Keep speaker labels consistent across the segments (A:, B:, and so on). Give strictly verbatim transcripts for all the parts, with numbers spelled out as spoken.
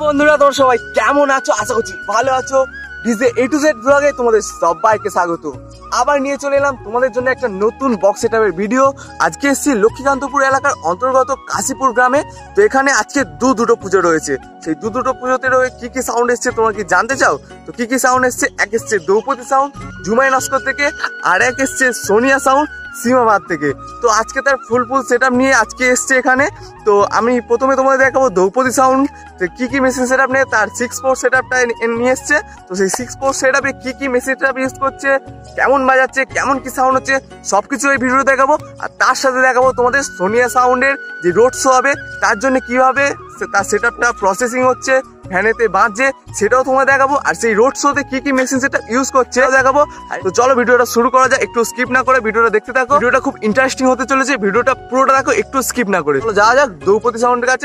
A: বন্ধুরা তোমরা সবাই কেমন আছো? আশা করছি ভালো আছো। ডিজে এ টু জেড ব্লগে তোমাদের সবাইকে স্বাগত। আবার নিয়ে চলে এলাম তোমাদের জন্য একটা নতুন বক্স সেটআপের ভিডিও। আজকে এসেছি লক্ষ্মীকান্তপুর এলাকার অন্তর্গত কাশীপুর গ্রামে। তো এখানে আজকে দু দুটো পুজো রয়েছে। সেই দু দুটো পুজোতে রয়ে কি কি সাউন্ড এসছে তোমরা কি জানতে চাও? তো কি কি সাউন্ড এসছে? এক এসছে দ্রৌপদী সাউন্ড জুমাই নস্কর থেকে, আর এক এসছে সোনিয়া সাউন্ড সীমাবাদ থেকে। তো আজকে তার ফুল ফুল সেট আপ নিয়ে আজকে এসছে এখানে। তো আমি প্রথমে তোমাদের দেখাবো দ্রৌপদী সাউন্ড কি কি মেশিন সেট আপ নিয়ে তার সিক্স ফোর সেট আপটা নিয়ে এসছে। তো সেই সিক্স ফোর সেট আপে কি কি মেশিন সেট আপ ইউজ করছে, কেমন বাজাচ্ছে, কেমন কি সাউন্ড হচ্ছে, সবকিছু এই ভিডিওতে দেখাবো। আর তার সাথে দেখাবো তোমাদের সোনিয়া সাউন্ডের যে রোড শো হবে তার জন্য কিভাবে তার সেট আপটা প্রসেসিং হচ্ছে, ফ্যানেতে বাজছে সেটাও তোমাদের দেখাবো। আর সেই রোড শোতে কি কি মেশিন সেটা ইউজ করছে দেখাবো। তো চলো ভিডিওটা শুরু করা যায়, একটু স্কিপ না করে ভিডিওটা দেখতে থাকো। ভিডিওটা খুব ইন্টারেস্টিং হতে চলেছে, ভিডিওটা পুরোটা দেখো, একটু স্কিপ না করে। চলো যাওয়া যাক দ্রৌপদী সাউন্ডের কাছে।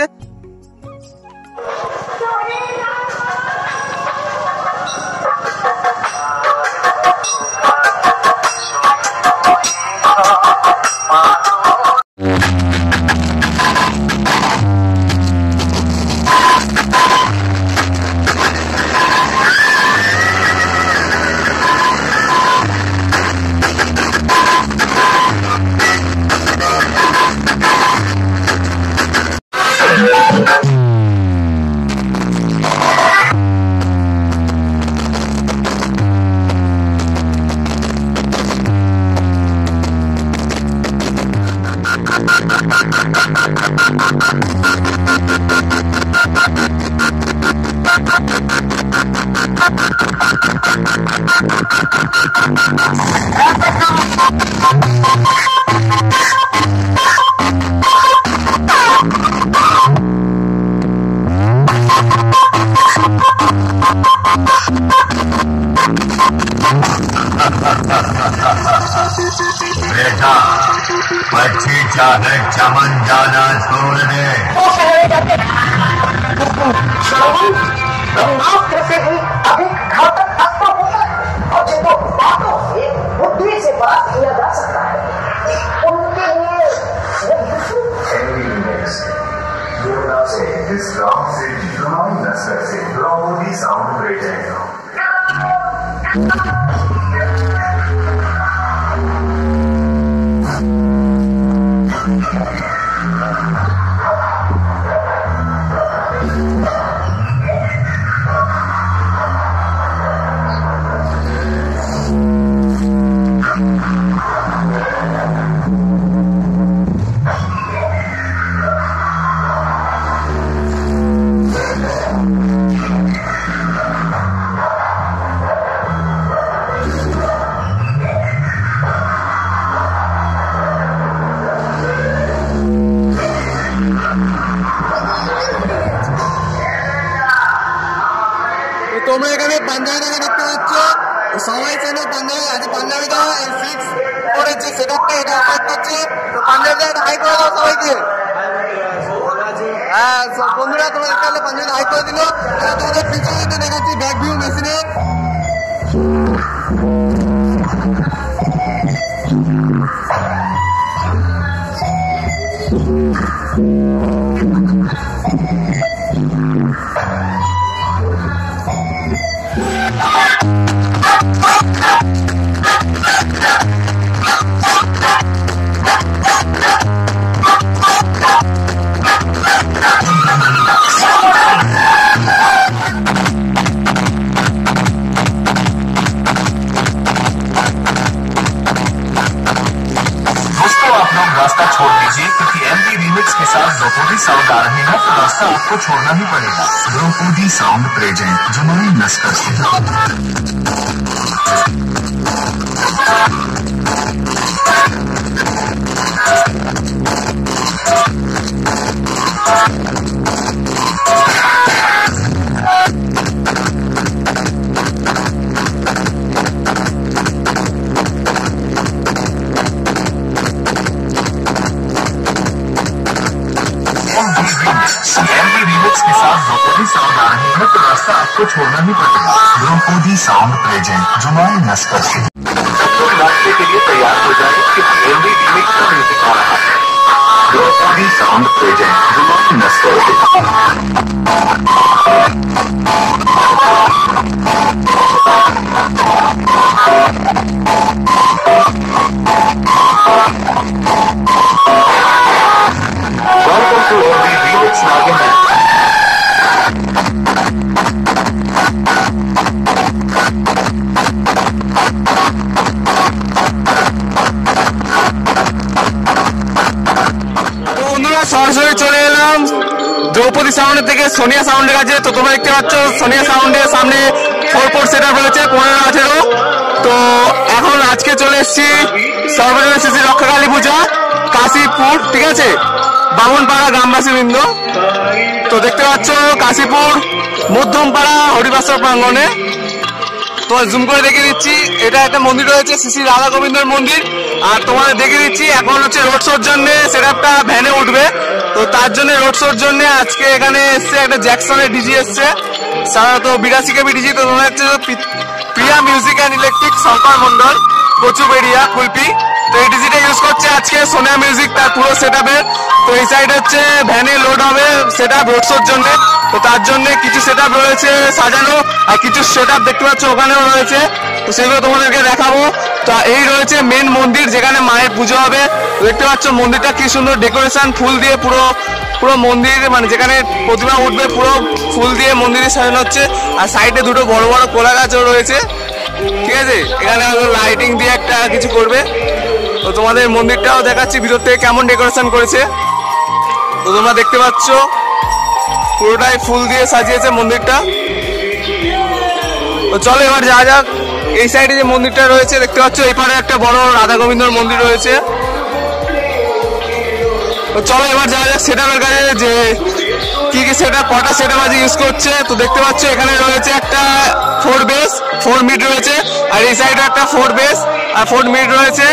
B: बेटा बच्ची चाहे चमन जाना छोड़ दे।
C: से भी अधिक घातक अस्त्र होता है और जिनको बातों से बुद्धि से बात किया जा सकता है उनके लिए इस गांव से जुमाई नस्ल से द्रौपदी साउंड प्रेजेंट
A: তোমরা এখানে পাঞ্জাবিটাকে দেখতে পাচ্ছ, সবাই চেনো পাঞ্জাবি। আজ পাঞ্জাবিটা ফিক্স করেছে সেটআপটা, এটা অফার করছে। তো পাঞ্জাবিটা হাই করে দাও সবাইকে। হ্যাঁ বন্ধুরা তোমরা এখানে পাঞ্জাবি হাই করে দিল। তোমাদের পিছনে দেখাচ্ছি ব্যাক ভিউ মেশিনে।
B: रास्ता छोड़ दीजिए क्योंकि एमवी रीमिक्स के साथ द्रौपदी साउंड आ रहे हैं, तो रास्ता आपको छोड़ना ही पड़ेगा। द्रौपदी साउंड प्रेजेंट जुमाई नस्कर से। रीमिक्स के साथ द्रौपदी साउंड आ रहे हैं, तो रास्ता आपको छोड़ना ही पड़ेगा। द्रौपदी साउंड प्रेजेंट जुमाई नस्कर से। रास्ते के लिए तैयार हो जाए कि एमवी रीमिक्स का म्यूजिक आ रहा है। द्रौपदी साउंड प्रेजेंट जुमाई नस्कर से।
A: দ্রৌপদী সাউন্ডের থেকে সোনিয়া সাউন্ডের কাছে। তো তোমরা দেখতে পাচ্ছ সোনিয়া সাউন্ডের সামনে ফোর ফোর সেট আপ রয়েছে পনেরো আঠেরো। তো এখন আজকে চলে এসেছি সর্বজনীন শ্রী রক্ষাকালী পূজা কাশীপুর, ঠিক আছে, বামনপাড়া গ্রামবাসী বৃন্দ। তো দেখতে পাচ্ছ কাশীপুর মধ্যমপাড়া হরিবাসর প্রাঙ্গণে। তো জুম করে দেখে দিচ্ছি, এটা একটা মন্দির রয়েছে শ্রী শ্রী রাধা গোবিন্দর মন্দির। আর তোমাদের দেখে দিচ্ছি এখন হচ্ছে রোড শোর জন্য সেট আপটা ভ্যানে উঠবে। তো তার জন্য রোড শোর জন্য আজকে এখানে এসছে একটা জ্যাকসনের ডিজি এসছে, সাধারণত বিরাশি কেবি ডিজি। তো মনে হচ্ছে Priya music and electric Shankar Mondal Kachuberia Kulpi. তো এই ডিজিটা ইউজ করছে আজকে সোনিয়া মিউজিক তার পুরো সেট আপের। তো এই সাইড হচ্ছে ভ্যানে লোড হবে সেট আপ রোড শোর জন্য। তো তার জন্য কিছু সেট আপ রয়েছে সাজানো, আর কিছু সেট আপ দেখতে পাচ্ছ ওখানেও রয়েছে। তো সেগুলো তোমাদেরকে দেখাবো। তো এই রয়েছে মেন মন্দির যেখানে মায়ের পুজো হবে। দেখতে পাচ্ছ মন্দিরটা কি সুন্দর ডেকোরেশন, ফুল দিয়ে পুরো পুরো মন্দির, মানে যেখানে প্রতিমা উঠবে পুরো ফুল দিয়ে মন্দিরে সাজানো হচ্ছে। আর সাইডে দুটো বড় বড় কোলা গাছও রয়েছে, ঠিক আছে। এখানে লাইটিং দিয়ে একটা কিছু করবে। তো তোমাদের মন্দিরটাও দেখাচ্ছি ভিতর থেকে কেমন ডেকোরেশন করেছে। তো তোমরা দেখতে পাচ্ছ পুরোটাই ফুল দিয়ে সাজিয়েছে মন্দিরটা। তো চলো এবার যা যাক এই সাইডে যে মন্দিরটা রয়েছে দেখতে পাচ্ছ, এপারে একটা বড় রাধা গোবিন্দর মন্দির রয়েছে। তো চলো এবার যা যাক সেট আপের কাছে, যে কি কি সেট আপ কটা সেট আপ ইউজ করছে। তো দেখতে পাচ্ছ এখানে রয়েছে একটা ফোর বেস ফোর মিড রয়েছে, আর এই সাইডে একটা ফোর বেস আর ফোর মিড রয়েছে।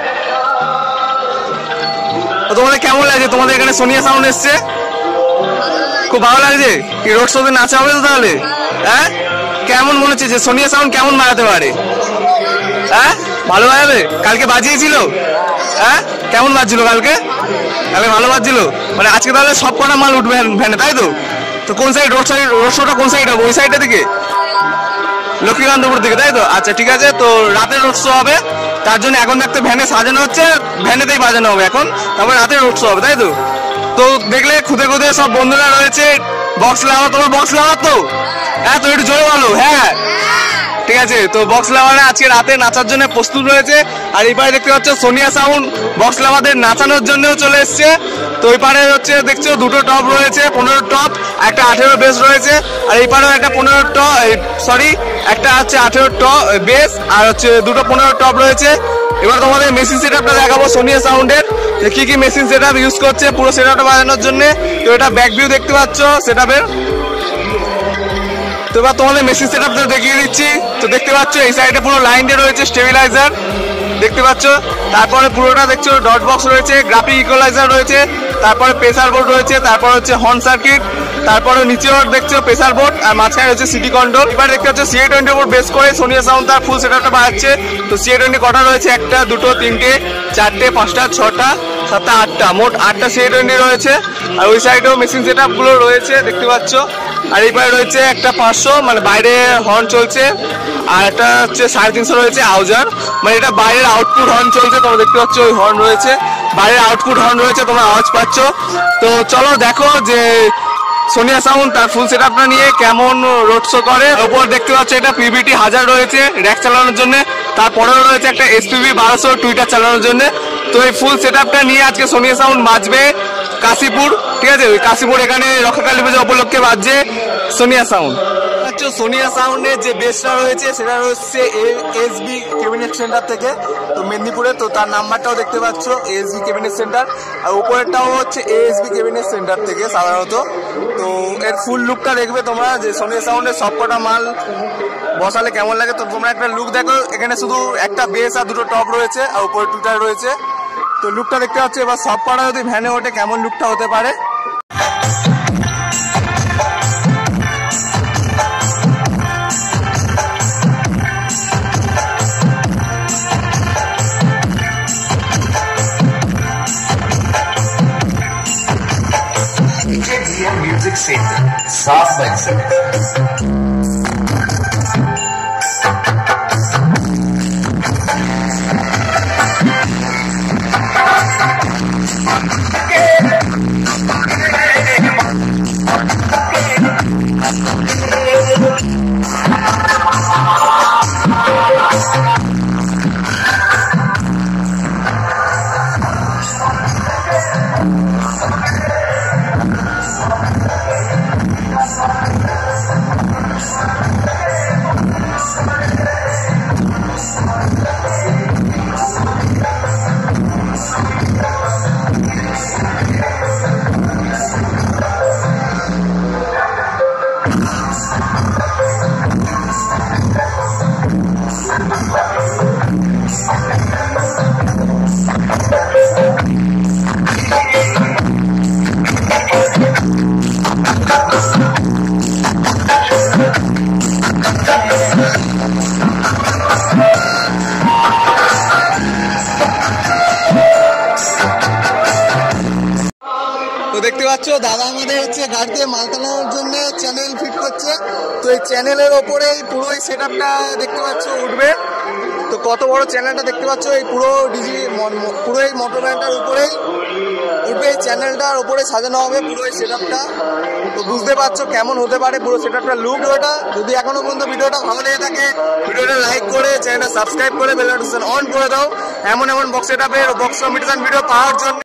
A: তো তোমাদের কেমন লাগছে? তোমাদের এখানে সোনিয়া সাউন্ড এসছে, খুব ভালো লাগছে। কি রোড শোতে নাচা হবে তো তাহলে? হ্যাঁ, কেমন মনে হচ্ছে যে সোনিয়া সাউন্ড কেমন বাজাতে পারে? হ্যাঁ, ভালো বাজাবে। কালকে বাজিয়েছিল, হ্যাঁ কেমন বাজছিল কালকে? কালকে ভালো বাজছিল, মানে আজকে তাহলে সব কটা মাল উঠবে ভ্যানে, তাই তো? তো কোন সাইড রোড সাইড রোড শোটা কোন সাইড হবে? ওই সাইডটা দিকে, লক্ষ্মীকান্তপুর দিকে, তাই তো? আচ্ছা ঠিক আছে। তো রাতে রোড শো হবে, তার জন্য এখন দেখতে ভ্যানে সাজানো হচ্ছে, ভ্যানেতেই বাজানো হবে এখন, তারপরে রাতে রোড শো হবে, তাই তো? তো দেখলে খুদে খুদে সব বন্ধুরা রয়েছে। বক্স লাগাও, তোমার বক্স লাগাও তো? হ্যাঁ, তো একটু জোরে বলো। হ্যাঁ ঠিক আছে। তো বক্স লাভারে আজকে রাতে নাচার জন্য প্রস্তুত রয়েছে। আর এই পারে দেখতে পাচ্ছ সোনিয়া সাউন্ড বক্স লাভারদের নাচানোর জন্যও চলে এসছে। তো ওই পারে হচ্ছে দেখছো দুটো টপ রয়েছে, পনেরো টপ, একটা আঠেরো বেস রয়েছে। আর এই পারেও একটা পনেরো টপ, সরি একটা হচ্ছে আঠেরো টপ বেস, আর হচ্ছে দুটো পনেরো টপ রয়েছে। এবার তোমাদের মেশিন সেট আপটা দেখাবো সোনিয়া সাউন্ডের, যে কি কি মেশিন সেট আপ ইউজ করছে পুরো সেট আপটা বাজানোর জন্য। তো এটা ব্যাক ভিউ দেখতে পাচ্ছ সেট আপের। তো এবার তোমাদের মেশিন সেট আপটা দেখিয়ে দিচ্ছি। তো দেখতে পাচ্ছ এই সাইডে পুরো লাইন দিয়ে রয়েছে স্টেবিলাইজার, দেখতে পাচ্ছ। তারপরে পুরোটা দেখছো ডট বক্স রয়েছে, গ্রাফিক ইকুয়ালাইজার রয়েছে, তারপরে প্রেসার বোর্ড রয়েছে, তারপর হচ্ছে হর্ন সার্কিট, তারপরে নিচেও দেখছো প্রেসার বোর্ড, আর মাঝখানে হচ্ছে সিটি কন্ট্রোল। এবার দেখতে পাচ্ছ সিএ টোয়েন্টি উপর বেস করে সোনিয়া সাউন্ড তার ফুল সেট আপটা বাজাচ্ছে। তো সিএ টোয়েন্টি কটা রয়েছে? একটা, দুটো, তিনটে, চারটে, পাঁচটা, ছটা, সাতটা, আটটা, মোট আটটা সিএ টোয়েন্টি রয়েছে। আর ওই সাইডেও মেশিন সেট আপ গুলো রয়েছে দেখতে পাচ্ছ। আর এই পারে রয়েছে একটা পাঁচশো, মানে বাইরে হর্ন চলছে, আর একটা হচ্ছে সাড়ে তিনশো রয়েছে আউজার, মানে এটা বাইরের আউটপুট হর্ন চলছে। তোমরা দেখতে পাচ্ছ ওই হর্ন রয়েছে, বাইরের আউটপুট হর্ন রয়েছে, তোমরা আওয়াজ পাচ্ছ। তো চলো দেখো যে সোনিয়া সাউন্ড তার ফুল সেট আপটা নিয়ে কেমন রোড শো করে। ওপর দেখতে পাচ্ছ এটা পিভিটি হাজার রয়েছে র্যাক চালানোর জন্য, তারপরেও রয়েছে একটা এসপিভি বারোশো টুইটার চালানোর জন্য। তো এই ফুল সেট আপটা নিয়ে আজকে সোনিয়া সাউন্ড বাজবে কাশীপুর, ঠিক আছে। ওই কাশীপুর এখানে রক্ষাকালী পূজা উপলক্ষে বাজছে সোনিয়া সাউন্ড। সোনিয়া সাউন্ডের যে বেসটা রয়েছে সেটা হচ্ছে এসবি ক্যাবিনেট সেন্টার থেকে, তো মেদিনীপুরে। তো তার নাম্বারটাও দেখতে পাচ্ছ এসবি ক্যাবিনেট সেন্টার, আর উপরেরটাও হচ্ছে এসবি ক্যাবিনেট সেন্টার থেকে সাধারণত। তো এর ফুল লুকটা দেখবে তোমরা, যে সোনিয়া সাউন্ডের সবকটা মাল বসালে কেমন লাগে। তো তোমরা একটা লুক দেখো, এখানে শুধু একটা বেস আর দুটো টপ রয়েছে, আর উপরে টুইটার রয়েছে। তো লুকটা দেখতে পাচ্ছ। এবার সবকটা যদি ভ্যানে ওঠে কেমন লুকটা হতে পারে।
B: म्यूजिक सेंटर साफ बन सके
A: তো দেখতে পাচ্ছ দাদা আমাদের হচ্ছে গাড়িতে মাল টানানোর জন্য চ্যানেল ফিট করছে। তো এই চ্যানেলের ওপরেই পুরো এই সেট আপটা দেখতে পাচ্ছ উঠবে। তো কত বড় চ্যানেলটা দেখতে পাচ্ছ, এই পুরো ডিজি পুরো এই মোটর ভ্যানটার উপরেই উঠবে। এই চ্যানেলটার উপরে সাজানো হবে পুরো এই সেট আপটা। তো বুঝতে পারছো কেমন হতে পারে পুরো সেট আপটা লুক। ওটা যদি এখনো পর্যন্ত ভিডিওটা ভালো লেগে থাকে ভিডিওটা লাইক করে চ্যানেলটা সাবস্ক্রাইব করে বেল নোটিফিকেশন অন করে দাও এমন এমন বক্স সেট আপের বক্স কম্পিটিশন ভিডিও পাওয়ার জন্য।